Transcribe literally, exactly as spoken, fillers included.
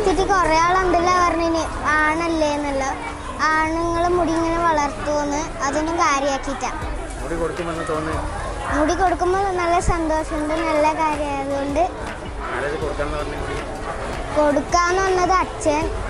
നോക്കിയിട്ട് കുറേ ആളുണ്ടല്ലോ പറഞ്ഞിന് ആണല്ലേ എന്നല്ല, ആണുങ്ങൾ മുടി ഇങ്ങനെ വളർത്തുമെന്ന് അതൊന്നും കാര്യമാക്കിയിട്ടാ. മുടി കൊടുക്കുമ്പോൾ നല്ല സന്തോഷമുണ്ട്, നല്ല കാര്യമായതുകൊണ്ട് കൊടുക്കാന്ന് പറഞ്ഞത് അച്ഛൻ.